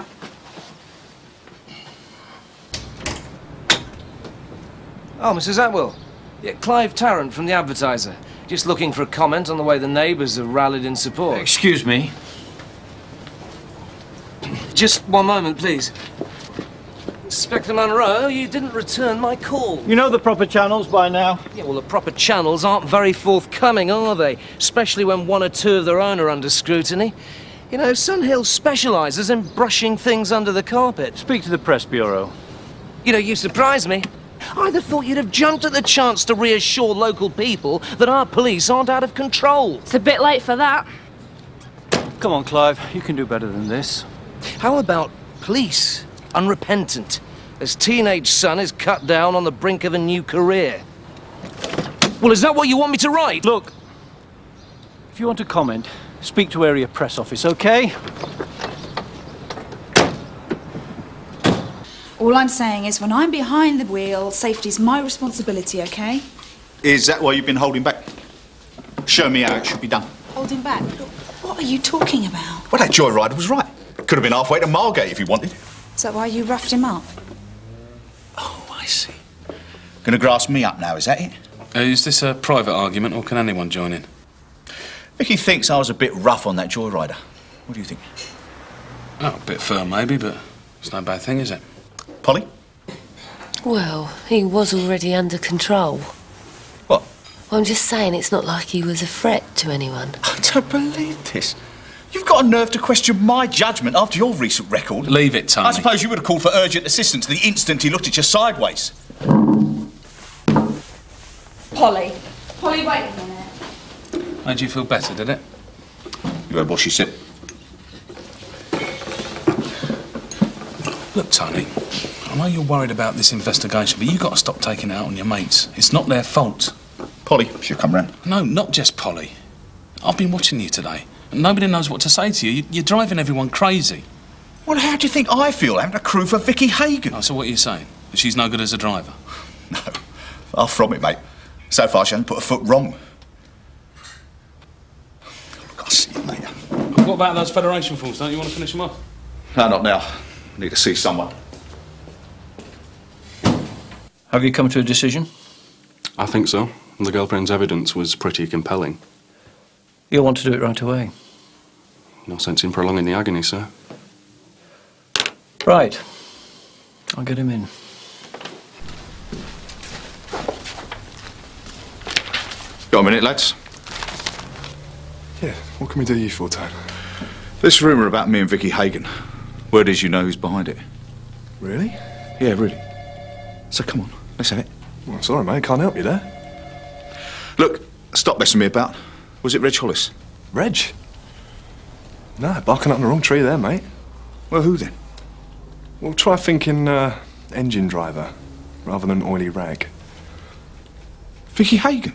Speaker 24: Oh, Missus Atwell. Yeah, Clive Tarrant from The Advertiser. Just looking for a comment on the way the neighbours have rallied in support.
Speaker 12: Excuse me.
Speaker 24: Just one moment, please. Inspector Monroe, you didn't return my call.
Speaker 4: You know the proper channels by now.
Speaker 24: Yeah, well, the proper channels aren't very forthcoming, are they? Especially when one or two of their own are under scrutiny. You know, Sunhill specialises in brushing things under the carpet.
Speaker 4: Speak to the press bureau.
Speaker 24: You know, you surprise me. I'd have thought you'd have jumped at the chance to reassure local people that our police aren't out of control.
Speaker 19: It's a bit late for that.
Speaker 12: Come on, Clive. You can do better than this.
Speaker 24: How about police? Unrepentant. His teenage son is cut down on the brink of a new career. Well, is that what you want me to write?
Speaker 4: Look, if you want to comment, speak to area press office, okay?
Speaker 5: All I'm saying is when I'm behind the wheel, safety's my responsibility, okay?
Speaker 1: Is that why you've been holding back? Show me how it should be done.
Speaker 5: Holding back? What are you talking about?
Speaker 1: Well, that joyrider was right. Could have been halfway to Margate if he wanted.
Speaker 5: Is that why you roughed him up?
Speaker 1: Oh, I see. Gonna grass me up now, is that it?
Speaker 6: Uh, is this a private argument, or can anyone join in?
Speaker 1: Vicky thinks I was a bit rough on that joyrider. What do you think?
Speaker 6: Oh, a bit firm, maybe, but it's no bad thing, is it?
Speaker 1: Polly?
Speaker 7: Well, he was already under control.
Speaker 1: What?
Speaker 7: Well, I'm just saying it's not like he was a threat to anyone.
Speaker 1: I don't believe this. You've got a nerve to question my judgment after your recent record.
Speaker 6: Leave it, Tony.
Speaker 1: I suppose you would have called for urgent assistance the instant he looked at you sideways.
Speaker 9: Polly. Polly, wait a minute.
Speaker 6: Made you feel better, did it?
Speaker 1: You heard what she said.
Speaker 6: Look, Tony, I know you're worried about this investigation, but you've got to stop taking it out on your mates. It's not their fault.
Speaker 1: Polly, she'll come round.
Speaker 6: No, not just Polly. I've been watching you today, and nobody knows what to say to you. You're driving everyone crazy.
Speaker 1: Well, how do you think I feel having a crew for Vicky Hagan?
Speaker 6: Oh, so what are you saying? That she's no good as a driver?
Speaker 1: No, far from it, mate. So far, she hasn't put a foot wrong. Look, I'll see you later.
Speaker 6: about those Federation forms? Don't you want to finish them off?
Speaker 1: No, not now. Need to see someone.
Speaker 12: Have you come to a decision?
Speaker 16: I think so. The girlfriend's evidence was pretty compelling.
Speaker 12: You'll want to do it right away.
Speaker 16: No sense in prolonging the agony, sir.
Speaker 12: Right. I'll get him in.
Speaker 1: Got a minute, lads?
Speaker 15: Yeah, what can we do you for, Tone?
Speaker 1: This rumour about me and Vicky Hagen. Word is you know who's behind it.
Speaker 15: Really?
Speaker 1: Yeah, really. So come on, let's have it.
Speaker 15: Well, sorry, mate, can't help you there.
Speaker 1: Look, stop messing me about. Was it Reg Hollis?
Speaker 15: Reg? No, barking up on the wrong tree there, mate.
Speaker 1: Well, who then?
Speaker 15: Well, try thinking uh, engine driver rather than oily rag.
Speaker 1: Vicky Hagen?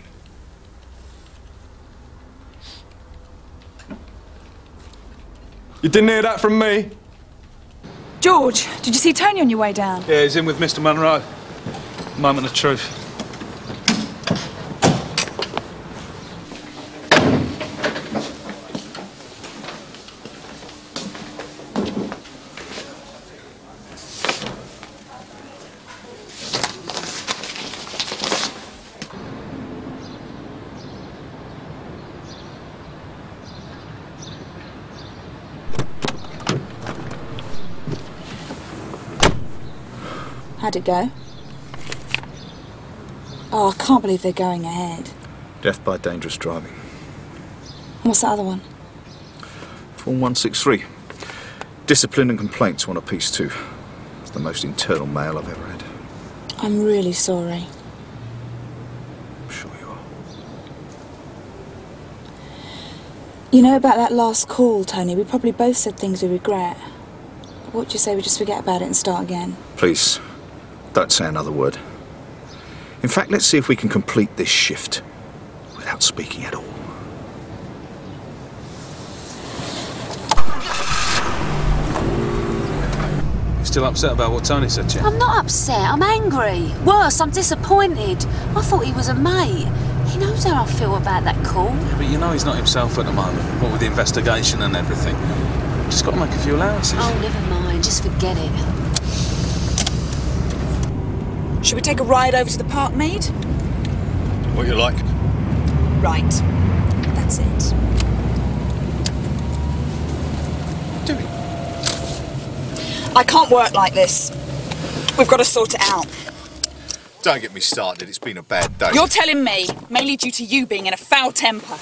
Speaker 15: You didn't hear that from me?
Speaker 5: George, did you see Tony on your way down?
Speaker 6: Yeah, he's in with Mister Munro. Moment of truth.
Speaker 5: How'd it go? Oh, I can't believe they're going ahead.
Speaker 1: Death by dangerous driving.
Speaker 5: What's the other one?
Speaker 1: Form one six three. Discipline and complaints want a piece too. It's the most internal mail I've ever had.
Speaker 5: I'm really sorry.
Speaker 1: I'm sure you are.
Speaker 5: You know about that last call, Tony? We probably both said things we regret. What do you say we just forget about it and start again?
Speaker 1: Please, don't say another word. In fact, let's see if we can complete this shift without speaking at all.
Speaker 6: You still upset about what Tony said to you?
Speaker 7: I'm not upset, I'm angry. Worse, I'm disappointed. I thought he was a mate. He knows how I feel about that call.
Speaker 6: Yeah, but you know he's not himself at the moment, what with the investigation and everything. Just got to make a few allowances.
Speaker 7: Oh, never mind, just forget it.
Speaker 5: Should we take a ride over to the park, Mead?
Speaker 1: What you like?
Speaker 5: Right. That's it.
Speaker 1: Do it.
Speaker 5: I can't work like this. We've got to sort it out.
Speaker 1: Don't get me started, it's been a bad day.
Speaker 5: You're telling me, mainly due to you being in a foul temper.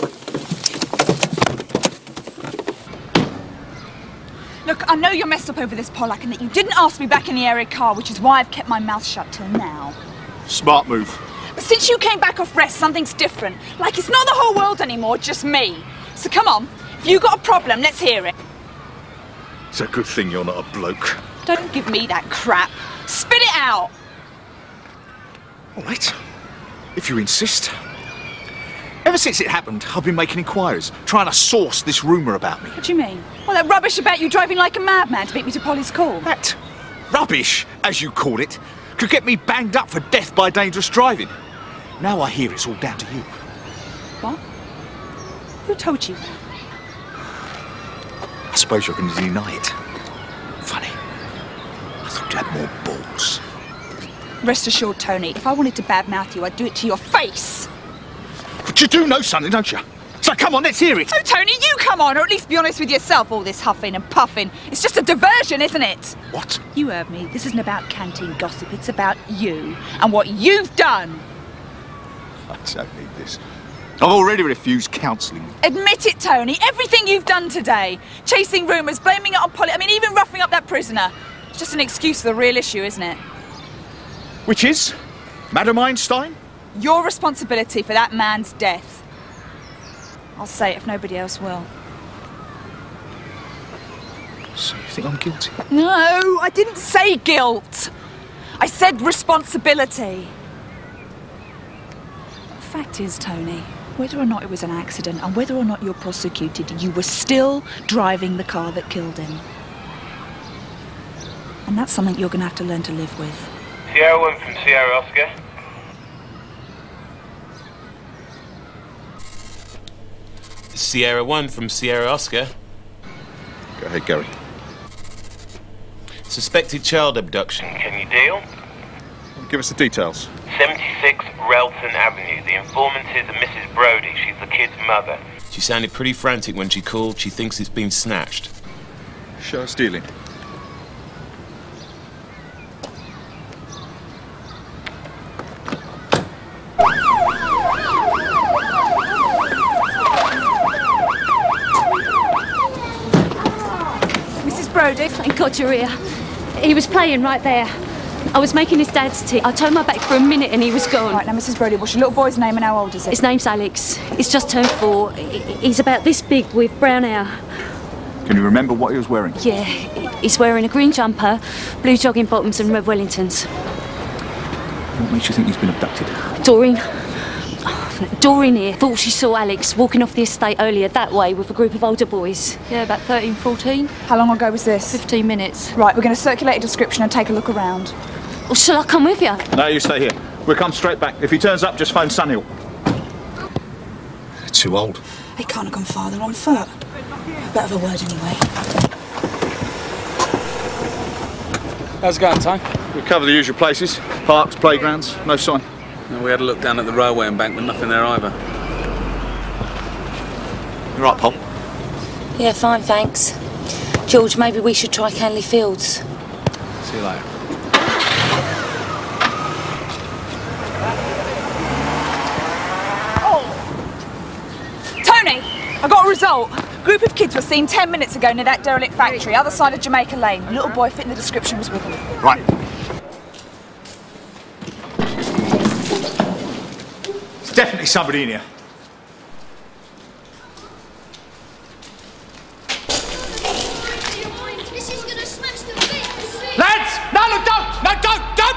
Speaker 5: Look, I know you're messed up over this Pollack and that you didn't ask me back in the area car, which is why I've kept my mouth shut till now.
Speaker 1: Smart move.
Speaker 5: But since you came back off rest, something's different. Like it's not the whole world anymore, just me. So come on, if you've got a problem, let's hear it.
Speaker 1: It's a good thing you're not a bloke.
Speaker 5: Don't give me that crap. Spit it out!
Speaker 1: All right, if you insist. Ever since it happened, I've been making inquiries, trying to source this rumour about me.
Speaker 5: What do you mean? Well, that rubbish about you driving like a madman to beat me to Polly's call.
Speaker 1: That rubbish, as you called it, could get me banged up for death by dangerous driving. Now I hear it's all down to you.
Speaker 5: What? Who told you that?
Speaker 1: I suppose you're going to deny it. Funny. I thought you had more balls.
Speaker 5: Rest assured, Tony, if I wanted to badmouth you, I'd do it to your face.
Speaker 1: But you do know something, don't you? So come on, let's hear it.
Speaker 5: Oh, Tony, you come on, or at least be honest with yourself. All this huffing and puffing. It's just a diversion, isn't it?
Speaker 1: What?
Speaker 5: You heard me. This isn't about canteen gossip. It's about you and what you've done.
Speaker 1: I don't need this. I've already refused counselling.
Speaker 5: Admit it, Tony. Everything you've done today. Chasing rumours, blaming it on Polly. I mean, even roughing up that prisoner. It's just an excuse for the real issue, isn't it?
Speaker 1: Which is? Madam Einstein?
Speaker 5: Your responsibility for that man's death. I'll say it if nobody else will.
Speaker 1: So you think I'm guilty?
Speaker 5: No, I didn't say guilt. I said responsibility. The fact is, Tony, whether or not it was an accident and whether or not you're prosecuted, you were still driving the car that killed him. And that's something you're going to have to learn to live with.
Speaker 14: Sierra one from Sierra Oscar.
Speaker 17: Sierra one from Sierra Oscar.
Speaker 1: Go ahead, Gary.
Speaker 17: Suspected child abduction.
Speaker 14: Can you deal?
Speaker 1: Give us the details.
Speaker 14: seventy-six Relton Avenue. The informant is a Missus Brody. She's the kid's mother.
Speaker 17: She sounded pretty frantic when she called. She thinks it's been snatched.
Speaker 1: Show us dealing.
Speaker 7: Missus Brody, thank God you're here. He was playing right there. I was making his dad's tea. I turned my back for a minute and he was gone.
Speaker 5: Right, now, Missus Brody, what's your little boy's name and how old is he?
Speaker 7: His name's Alex. He's just turned four. He's about this big with brown hair.
Speaker 1: Can you remember what he was wearing?
Speaker 7: Yeah, he's wearing a green jumper, blue jogging bottoms and red Wellingtons.
Speaker 1: What makes you think he's been abducted?
Speaker 7: Doreen. Doreen here thought she saw Alex walking off the estate earlier that way with a group of older boys. Yeah, about thirteen, fourteen.
Speaker 5: How long ago was this?
Speaker 7: fifteen minutes.
Speaker 5: Right, we're going to circulate a description and take a look around.
Speaker 7: Well, shall I come with you?
Speaker 1: No, you stay here. We'll come straight back. If he turns up, just phone Sunhill. They're too old.
Speaker 20: He can't have gone farther on foot. A bit of a word anyway.
Speaker 6: How's it going, Tone?
Speaker 1: We cover the usual places. Parks, playgrounds, no sign.
Speaker 6: No, we had a look down at the railway embankment, nothing there either.
Speaker 1: You right, Pop?
Speaker 7: Yeah, fine, thanks. George, maybe we should try Canley Fields.
Speaker 6: See you later.
Speaker 5: Tony, I got a result. A group of kids were seen ten minutes ago near that derelict factory, other side of Jamaica Lane. A little boy fitting the description was with them.
Speaker 1: Right. There's definitely somebody in here.
Speaker 8: Lads! No, no, don't! No, don't! Don't!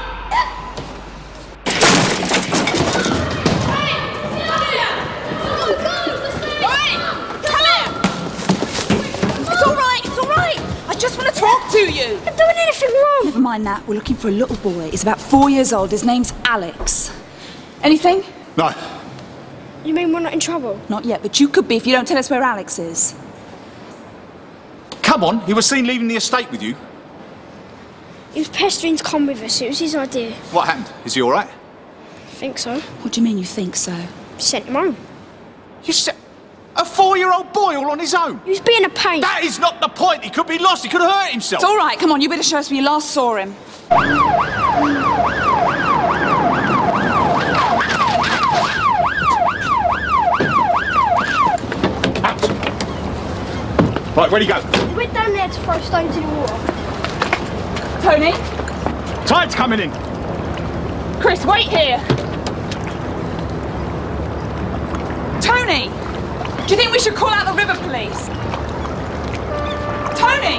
Speaker 5: It's all right, it's all right. I just want to talk to you.
Speaker 20: I'm doing anything wrong. Never mind that. We're looking for a little boy. He's about four years old. His name's Alex.
Speaker 5: Anything?
Speaker 1: No.
Speaker 19: You mean we're not in trouble?
Speaker 5: Not yet, but you could be if you don't tell us where Alex is.
Speaker 1: Come on, he was seen leaving the estate with you.
Speaker 19: He was pestering to come with us. It was his idea.
Speaker 1: What happened? Is he all right?
Speaker 19: I think so.
Speaker 20: What do you mean you think so?
Speaker 19: Sent him home.
Speaker 1: You said a four-year-old boy all on his own?
Speaker 19: He was being a pain.
Speaker 1: That is not the point. He could be lost. He could have hurt himself.
Speaker 5: It's all right, come on, you better show us where you last saw him.
Speaker 1: Right, where'd he go?
Speaker 19: He went down there to throw stones in the water.
Speaker 5: Tony?
Speaker 1: Tide's coming in.
Speaker 5: Chris, wait here. Tony! Do you think we should call out the river police? Tony!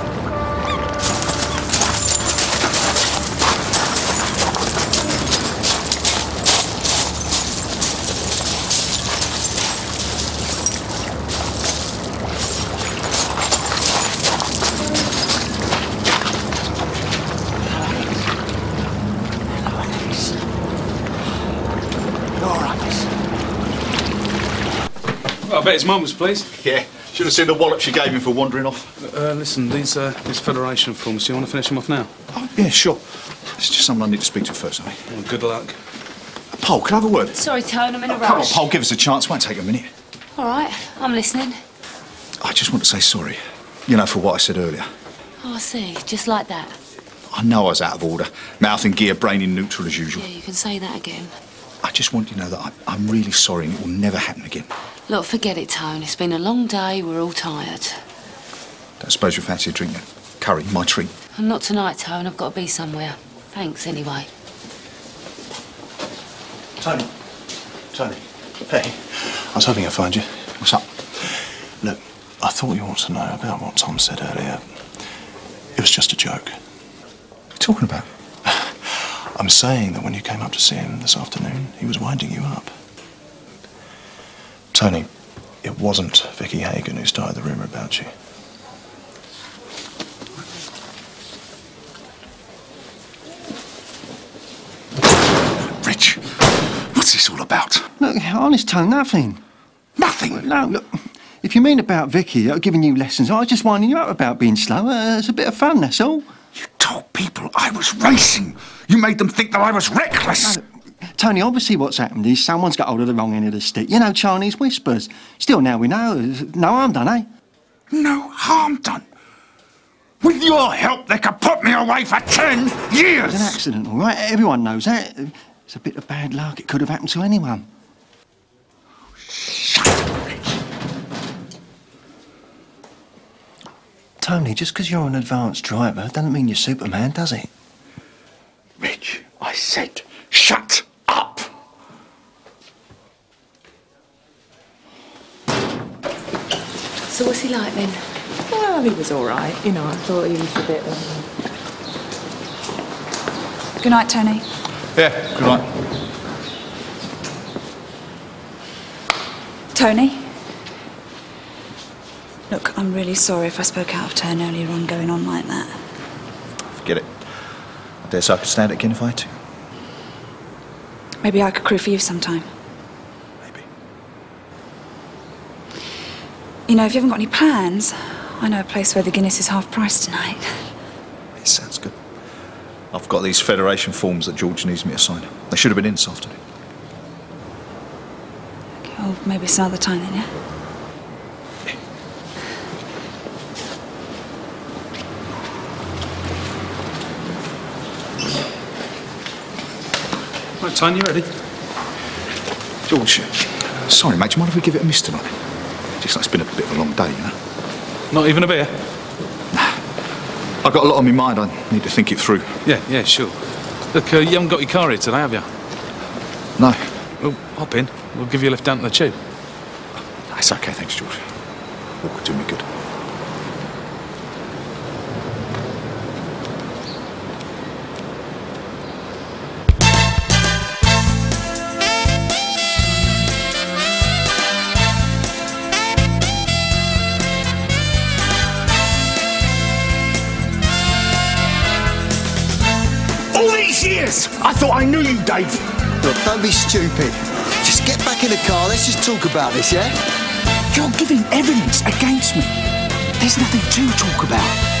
Speaker 6: Well, I bet his mum was pleased.
Speaker 1: Yeah. Should have seen the wallop she gave him for wandering off.
Speaker 6: Uh, listen, these uh, these Federation forms, do you want to finish them off now?
Speaker 1: Oh, yeah, sure. It's just someone I need to speak to first, I
Speaker 6: Well, good luck.
Speaker 1: Pole, can I have a word?
Speaker 7: Sorry, Tone, I'm in a
Speaker 1: Oh, come on,
Speaker 7: rush.
Speaker 1: Pole, give us a chance. Won't take a minute.
Speaker 7: All right, I'm listening.
Speaker 1: I just want to say sorry. You know, for what I said earlier.
Speaker 7: Oh, I see. Just like that.
Speaker 1: I know I was out of order. Mouth in gear, brain in neutral as usual.
Speaker 7: Yeah, you can say that again.
Speaker 1: I just want you to know that I, I'm really sorry and it will never happen again.
Speaker 7: Look, forget it, Tone. It's been a long day. We're all tired.
Speaker 1: Don't suppose you fancy a drink then? Curry, my treat.
Speaker 7: And not tonight, Tone. I've got to be somewhere. Thanks, anyway.
Speaker 4: Tony. Tony. Hey. I was hoping I'd find you.
Speaker 1: What's up?
Speaker 4: Look, I thought you ought to know about what Tom said earlier. It was just a joke.
Speaker 1: What are you talking about?
Speaker 4: I'm saying that when you came up to see him this afternoon, he was winding you up. Tony, it wasn't Vicky Hagan who started the rumour about you.
Speaker 1: Rich, what's this all about?
Speaker 4: Look, honest, Tone, nothing.
Speaker 1: Nothing?
Speaker 4: No, look, if you mean about Vicky uh, giving you lessons, I was just winding you up about being slow. Uh, it's a bit of fun, that's all.
Speaker 8: You told people I was racing. You made them think that I was reckless.
Speaker 4: No, Tony, obviously what's happened is someone's got hold of the wrong end of the stick. You know, Chinese whispers. Still, now we know. No harm done, eh?
Speaker 8: No harm done. With your help, they could put me away for ten years.
Speaker 4: It was an accident, all right? Everyone knows that. It's a bit of bad luck. It could have happened to anyone. Tony, just because you're an advanced driver doesn't mean you're Superman, does it?
Speaker 8: Rich, I said, shut up!
Speaker 19: So what's he like then?
Speaker 9: Well, he was all right. You know, I thought he was a bit... Um...
Speaker 5: Good night, Tony.
Speaker 10: Yeah, good night.
Speaker 5: Tony? Look, I'm really sorry if I spoke out of turn earlier on going on like that.
Speaker 10: Forget it. I dare say I could stand it again if I had to.
Speaker 5: Maybe I could crew for you sometime.
Speaker 10: Maybe.
Speaker 5: You know, if you haven't got any plans, I know a place where the Guinness is half price tonight.
Speaker 10: It sounds good. I've got these Federation forms that George needs me to sign. They should have been in this afternoon.
Speaker 5: Okay, well, maybe some other time then, yeah?
Speaker 6: Right, Tony, you ready?
Speaker 10: George, sorry, mate, do you mind if we give it a miss tonight? Just like it's been a bit of a long day, you know?
Speaker 6: Not even a beer?
Speaker 10: I've got a lot on my mind. I need to think it through.
Speaker 6: Yeah, yeah, sure. Look, uh, you haven't got your car here today, have you?
Speaker 10: No.
Speaker 6: Well, hop in. We'll give you a lift down to the tube.
Speaker 10: It's okay, thanks, George. Walk would do me good.
Speaker 8: Years. I thought I knew you, Dave.
Speaker 3: Look, don't be stupid. Just get back in the car. Let's just talk about this, yeah?
Speaker 8: You're giving evidence against me. There's nothing to talk about.